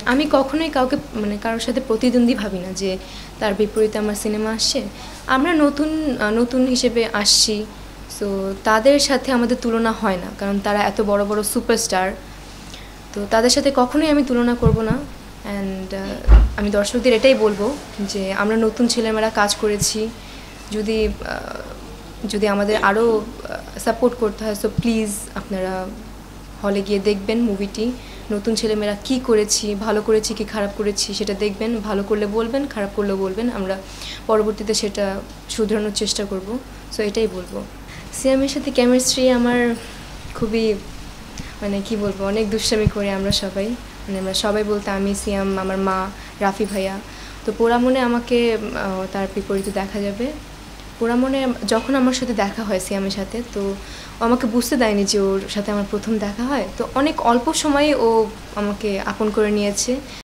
আমি কখনোই কাউকে মানে কারোর সাথে প্রতিদ্বন্দ্বী ভাবি না যে তার বিপরীতে আমার সিনেমা আসছে। আমরা নতুন হিসেবে আসছি, সো তাদের সাথে আমাদের তুলনা হয় না, কারণ তারা এত বড় বড় সুপারস্টার। তো তাদের সাথে কখনোই আমি তুলনা করব না। অ্যান্ড আমি দর্শকদের এটাই বলবো যে আমরা নতুন ছেলেমেয়েরা কাজ করেছি, যদি যদি আমাদের আরও সাপোর্ট করতে হয়, সো প্লিজ আপনারা হলে গিয়ে দেখবেন মুভিটি। নতুন ছেলেমেয়েরা কী করেছি, ভালো করেছি কি খারাপ করেছি সেটা দেখবেন, ভালো করলে বলবেন, খারাপ করলেও বলবেন, আমরা পরবর্তীতে সেটা শুধরানোর চেষ্টা করব। সো এটাই বলবো। সিয়ামের সাথে কেমিস্ট্রি আমার খুবই, মানে কি বলবো, অনেক দুষ্টামি করি আমরা সবাই। মানে আমরা সবাই বলতে আমি, সিয়াম, আমার মা, রাফি ভাইয়া। তো পোড়ামনে আমাকে তার বিপরীতে দেখা যাবে। পোড়ামনে যখন আমার সাথে দেখা হয় সিয়ামের সাথে, তো ও আমাকে বুঝতে দেয়নি যে ওর সাথে আমার প্রথম দেখা হয়। তো অনেক অল্প সময়ে ও আমাকে আপন করে নিয়েছে।